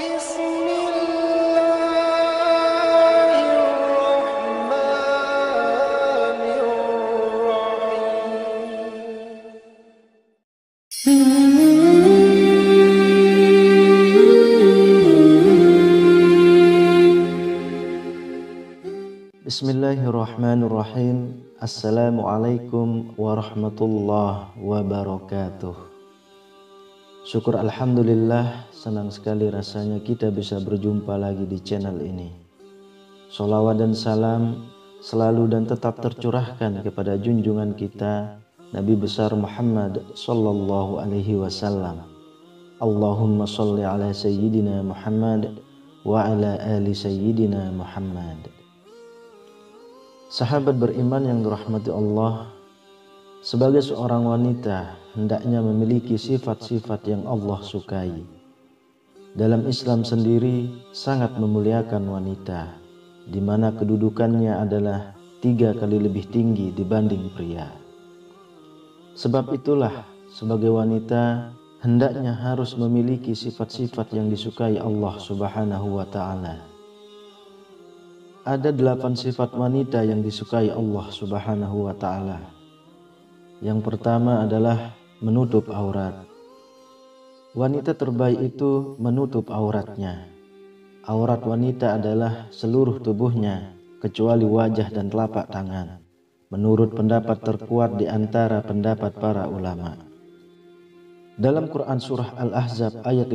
بسم الله الرحمن الرحيم. Bismillahirrahmanirrahim. Assalamualaikum warahmatullahi wabarakatuh. Syukur alhamdulillah, senang sekali rasanya kita bisa berjumpa lagi di channel ini. Sholawat dan salam selalu dan tetap tercurahkan kepada junjungan kita Nabi besar Muhammad sallallahu alaihi wasallam. Allahumma sholli ala sayyidina Muhammad wa ala ali sayyidina Muhammad. Sahabat beriman yang dirahmati Allah, sebagai seorang wanita hendaknya memiliki sifat-sifat yang Allah sukai. Dalam Islam sendiri sangat memuliakan wanita, di mana kedudukannya adalah 3 kali lebih tinggi dibanding pria. Sebab itulah sebagai wanita hendaknya harus memiliki sifat-sifat yang disukai Allah Subhanahu wa ta'ala. Ada 8 sifat wanita yang disukai Allah Subhanahu wa ta'ala. Yang pertama adalah menutup aurat. Wanita terbaik itu menutup auratnya. Aurat wanita adalah seluruh tubuhnya kecuali wajah dan telapak tangan, menurut pendapat terkuat di antara pendapat para ulama. Dalam Quran surah Al-Ahzab ayat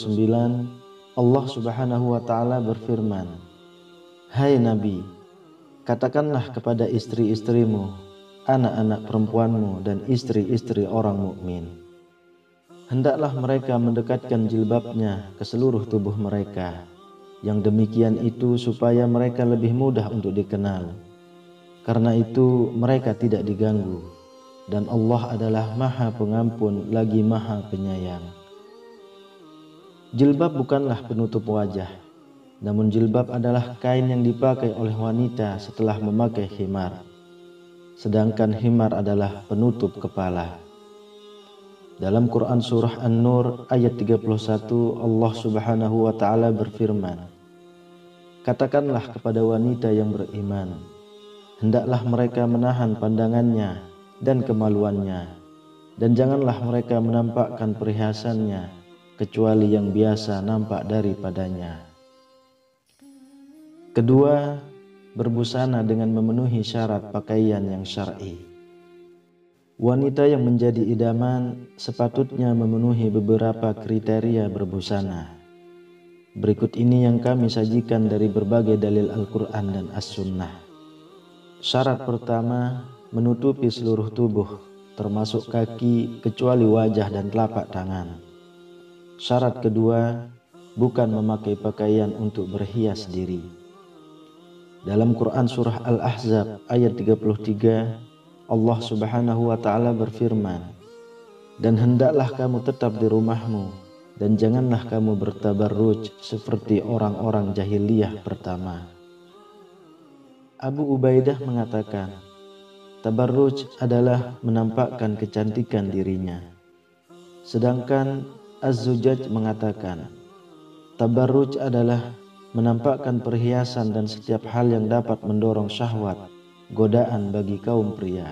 59, Allah Subhanahu wa ta'ala berfirman, "Hai Nabi, katakanlah kepada istri-istrimu, anak-anak perempuanmu dan istri-istri orang mukmin, hendaklah mereka mendekatkan jilbabnya ke seluruh tubuh mereka. Yang demikian itu supaya mereka lebih mudah untuk dikenal. Karena itu mereka tidak diganggu. Dan Allah adalah Maha Pengampun lagi Maha Penyayang." Jilbab bukanlah penutup wajah, namun jilbab adalah kain yang dipakai oleh wanita setelah memakai khimar. Sedangkan khimar adalah penutup kepala. Dalam Quran surah An-Nur ayat 31, Allah Subhanahu wa ta'ala berfirman, "Katakanlah kepada wanita yang beriman, hendaklah mereka menahan pandangannya dan kemaluannya, dan janganlah mereka menampakkan perhiasannya kecuali yang biasa nampak daripadanya." Kedua, berbusana dengan memenuhi syarat pakaian yang syar'i. Wanita yang menjadi idaman sepatutnya memenuhi beberapa kriteria berbusana. Berikut ini yang kami sajikan dari berbagai dalil Al-Quran dan As-Sunnah. Syarat pertama, menutupi seluruh tubuh, termasuk kaki kecuali wajah dan telapak tangan. Syarat kedua, bukan memakai pakaian untuk berhias diri. Dalam Quran surah Al-Ahzab ayat 33, Allah Subhanahu wa ta'ala berfirman, "Dan hendaklah kamu tetap di rumahmu, dan janganlah kamu bertabarruj seperti orang-orang jahiliyah pertama." Abu Ubaidah mengatakan, tabarruj adalah menampakkan kecantikan dirinya. Sedangkan Az-Zujaj mengatakan, tabarruj adalah menampakkan perhiasan dan setiap hal yang dapat mendorong syahwat, godaan bagi kaum pria.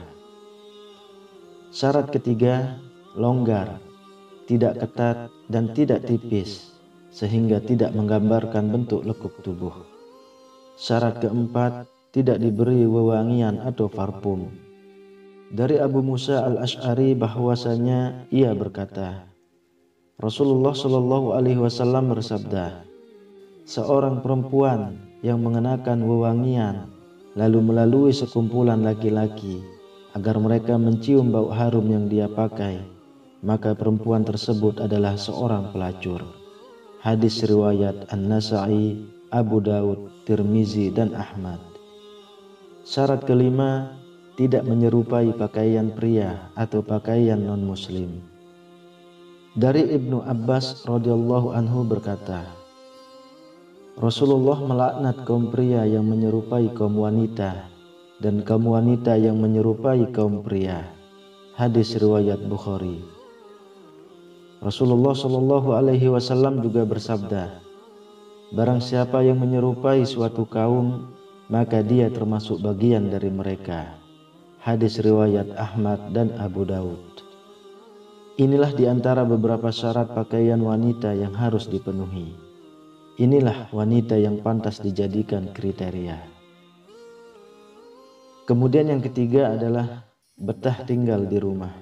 Syarat ketiga, longgar, tidak ketat dan tidak tipis, sehingga tidak menggambarkan bentuk lekuk tubuh. Syarat keempat, tidak diberi wewangian atau parfum. Dari Abu Musa al-Ash'ari bahwasanya ia berkata, Rasulullah Shallallahu alaihi wasallam bersabda, "Seorang perempuan yang mengenakan wewangian lalu melalui sekumpulan laki-laki agar mereka mencium bau harum yang dia pakai, maka perempuan tersebut adalah seorang pelacur." Hadis riwayat An-Nasa'i, Abu Daud, Tirmizi dan Ahmad. Syarat kelima, tidak menyerupai pakaian pria atau pakaian non-muslim. Dari Ibnu Abbas radhiyallahu anhu berkata, Rasulullah melaknat kaum pria yang menyerupai kaum wanita dan kaum wanita yang menyerupai kaum pria. Hadis riwayat Bukhari. Rasulullah Shallallahu alaihi wasallam juga bersabda, Barang siapa yang menyerupai suatu kaum, maka dia termasuk bagian dari mereka. Hadis riwayat Ahmad dan Abu Daud. Inilah di antara beberapa syarat pakaian wanita yang harus dipenuhi. Inilah wanita yang pantas dijadikan kriteria. Kemudian yang ketiga adalah betah tinggal di rumah.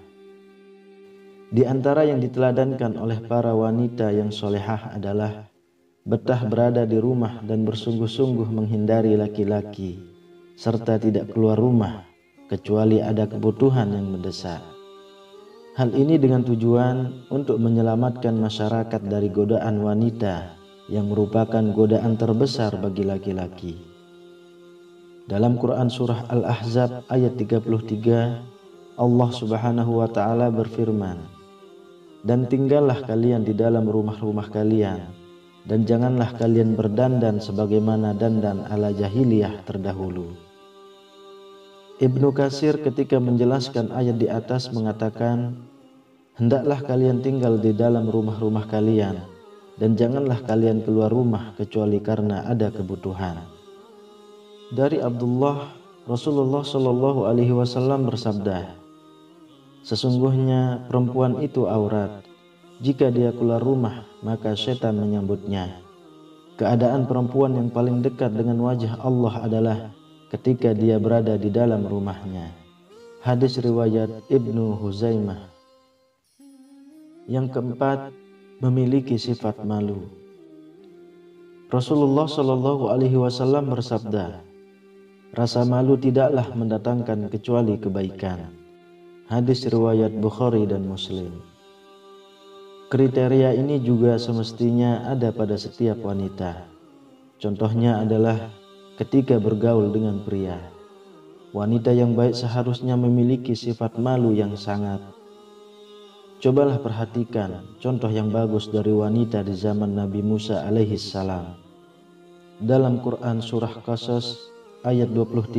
Di antara yang diteladankan oleh para wanita yang solehah adalah betah berada di rumah dan bersungguh-sungguh menghindari laki-laki, serta tidak keluar rumah kecuali ada kebutuhan yang mendesak. Hal ini dengan tujuan untuk menyelamatkan masyarakat dari godaan wanita yang merupakan godaan terbesar bagi laki-laki. Dalam Quran surah Al-Ahzab ayat 33, Allah Subhanahu wa taala berfirman, "Dan tinggallah kalian di dalam rumah-rumah kalian, dan janganlah kalian berdandan sebagaimana dandan ala jahiliyah terdahulu." Ibnu Katsir ketika menjelaskan ayat di atas mengatakan, "Hendaklah kalian tinggal di dalam rumah-rumah kalian, dan janganlah kalian keluar rumah kecuali karena ada kebutuhan." Dari Abdullah, Rasulullah Shallallahu Alaihi Wasallam bersabda, "Sesungguhnya perempuan itu aurat. Jika dia keluar rumah, maka setan menyambutnya. Keadaan perempuan yang paling dekat dengan wajah Allah adalah ketika dia berada di dalam rumahnya." Hadis riwayat Ibnu Huzaimah. Yang keempat, memiliki sifat malu. Rasulullah Shallallahu Alaihi Wasallam bersabda, "Rasa malu tidaklah mendatangkan kecuali kebaikan." Hadis riwayat Bukhari dan Muslim. Kriteria ini juga semestinya ada pada setiap wanita. Contohnya adalah ketika bergaul dengan pria. Wanita yang baik seharusnya memiliki sifat malu yang sangat. Cobalah perhatikan contoh yang bagus dari wanita di zaman Nabi Musa alaihi salam. Dalam Quran surah Qasas ayat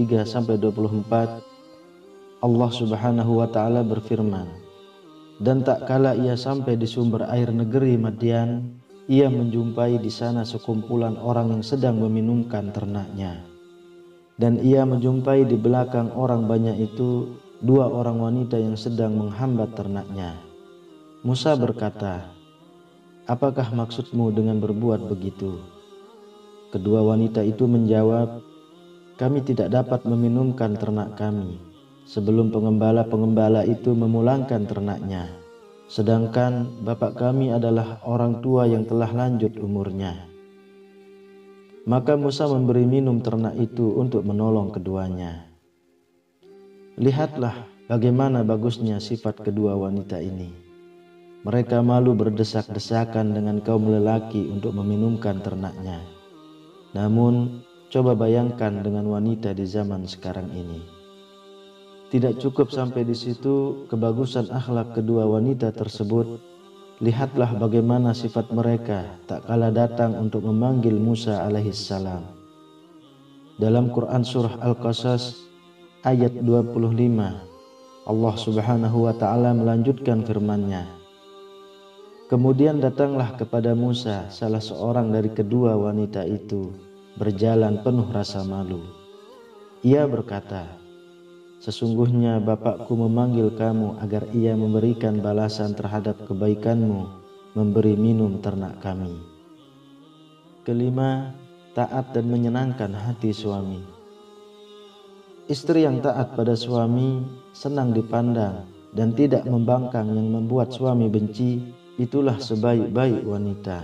23-24, Allah Subhanahu wa taala berfirman, "Dan tak kala ia sampai di sumber air negeri Madian, ia menjumpai di sana sekumpulan orang yang sedang meminumkan ternaknya. Dan ia menjumpai di belakang orang banyak itu 2 orang wanita yang sedang menghambat ternaknya. Musa berkata, 'Apakah maksudmu dengan berbuat begitu?' Kedua wanita itu menjawab, 'Kami tidak dapat meminumkan ternak kami sebelum pengembala-pengembala itu memulangkan ternaknya. Sedangkan bapak kami adalah orang tua yang telah lanjut umurnya.' Maka Musa memberi minum ternak itu untuk menolong keduanya." Lihatlah bagaimana bagusnya sifat kedua wanita ini. Mereka malu berdesak-desakan dengan kaum lelaki untuk meminumkan ternaknya. Namun, coba bayangkan dengan wanita di zaman sekarang ini. Tidak cukup sampai di situ kebagusan akhlak kedua wanita tersebut. Lihatlah bagaimana sifat mereka tak kala datang untuk memanggil Musa alaihissalam. Dalam Quran surah Al-Qasas ayat 25, Allah Subhanahu wa taala melanjutkan firman-Nya, "Kemudian datanglah kepada Musa salah seorang dari kedua wanita itu berjalan penuh rasa malu. Ia berkata, 'Sesungguhnya bapakku memanggil kamu agar ia memberikan balasan terhadap kebaikanmu memberi minum ternak kami.'" Kelima, taat dan menyenangkan hati suami. Istri yang taat pada suami, senang dipandang, dan tidak membangkang yang membuat suami benci, itulah sebaik-baik wanita.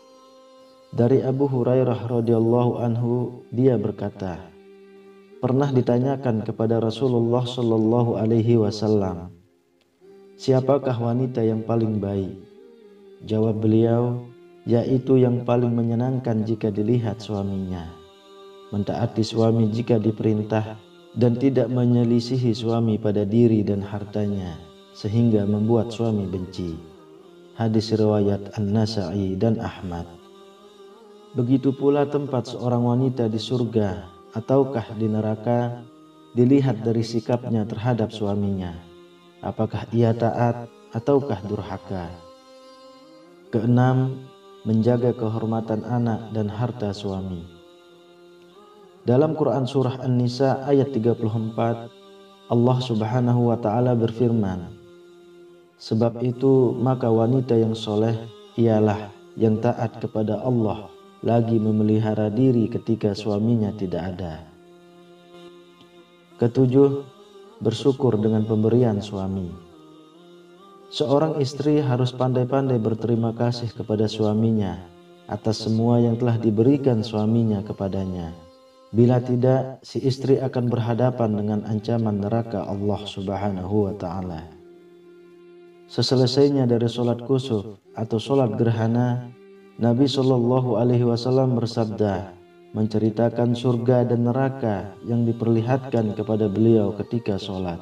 Dari Abu Hurairah radhiyallahu anhu, dia berkata, pernah ditanyakan kepada Rasulullah Shallallahu Alaihi Wasallam, "Siapakah wanita yang paling baik?" Jawab beliau, "Yaitu yang paling menyenangkan jika dilihat suaminya, mentaati suami jika diperintah, dan tidak menyelisihi suami pada diri dan hartanya sehingga membuat suami benci." Hadis riwayat An-Nasa'i dan Ahmad. Begitu pula tempat seorang wanita di surga ataukah di neraka dilihat dari sikapnya terhadap suaminya. Apakah ia taat ataukah durhaka? Keenam, menjaga kehormatan anak dan harta suami. Dalam Quran surah An-Nisa ayat 34, Allah Subhanahu wa taala berfirman, "Sebab itu maka wanita yang soleh ialah yang taat kepada Allah lagi memelihara diri ketika suaminya tidak ada." Ketujuh, bersyukur dengan pemberian suami. Seorang istri harus pandai-pandai berterima kasih kepada suaminya atas semua yang telah diberikan suaminya kepadanya. Bila tidak, si istri akan berhadapan dengan ancaman neraka Allah Subhanahu wa taala. Seselesainya dari sholat kusuf atau sholat gerhana, Nabi Shallallahu alaihi wasallam bersabda, menceritakan surga dan neraka yang diperlihatkan kepada beliau ketika sholat.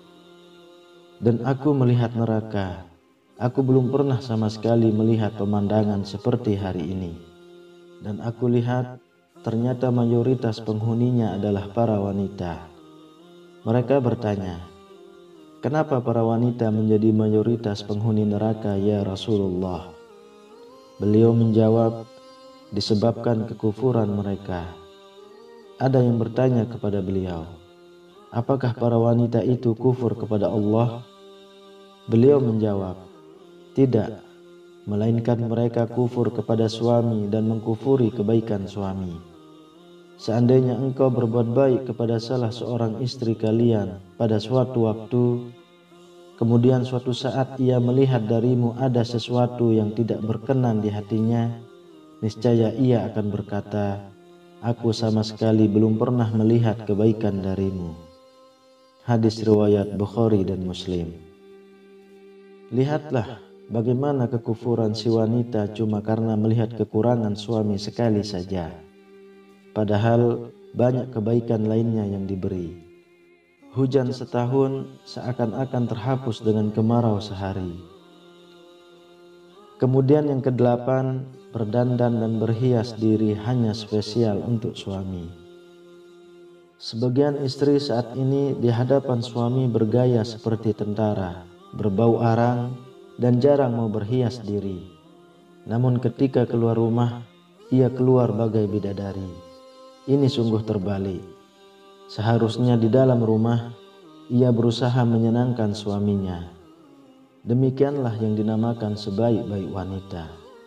Dan aku melihat neraka. Aku belum pernah sama sekali melihat pemandangan seperti hari ini. Dan aku lihat ternyata mayoritas penghuninya adalah para wanita. Mereka bertanya, "Kenapa para wanita menjadi mayoritas penghuni neraka ya Rasulullah?" Beliau menjawab, "Disebabkan kekufuran mereka." Ada yang bertanya kepada beliau, "Apakah para wanita itu kufur kepada Allah?" Beliau menjawab, "Tidak, melainkan mereka kufur kepada suami dan mengkufuri kebaikan suami. Seandainya engkau berbuat baik kepada salah seorang istri kalian pada suatu waktu, kemudian suatu saat ia melihat darimu ada sesuatu yang tidak berkenan di hatinya, niscaya ia akan berkata, 'Aku sama sekali belum pernah melihat kebaikan darimu.'" Hadis riwayat Bukhari dan Muslim. Lihatlah bagaimana kekufuran si wanita cuma karena melihat kekurangan suami sekali saja. Padahal banyak kebaikan lainnya yang diberi. Hujan setahun seakan-akan terhapus dengan kemarau sehari. Kemudian yang kedelapan, berdandan dan berhias diri hanya spesial untuk suami. Sebagian istri saat ini di hadapan suami bergaya seperti tentara, berbau arang, dan jarang mau berhias diri. Namun ketika keluar rumah, ia keluar bagai bidadari. Ini sungguh terbalik. Seharusnya di dalam rumah, ia berusaha menyenangkan suaminya. Demikianlah yang dinamakan sebaik-baik wanita.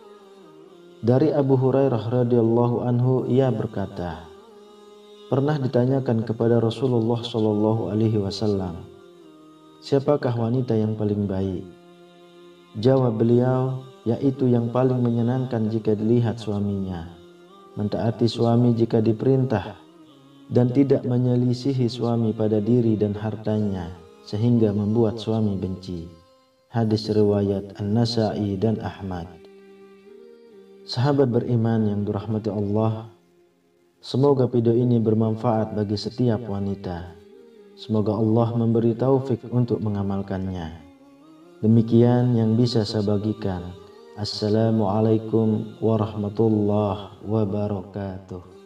Dari Abu Hurairah radhiyallahu anhu, ia berkata, pernah ditanyakan kepada Rasulullah Shallallahu alaihi wasallam, "Siapakah wanita yang paling baik?" Jawab beliau, yaitu yang paling menyenangkan jika dilihat suaminya, mentaati suami jika diperintah, dan tidak menyelisihi suami pada diri dan hartanya sehingga membuat suami benci. Hadis riwayat An-Nasa'i dan Ahmad. Sahabat beriman yang dirahmati Allah, semoga video ini bermanfaat bagi setiap wanita. Semoga Allah memberi taufik untuk mengamalkannya. Demikian yang bisa saya bagikan. Assalamualaikum warahmatullahi wabarakatuh.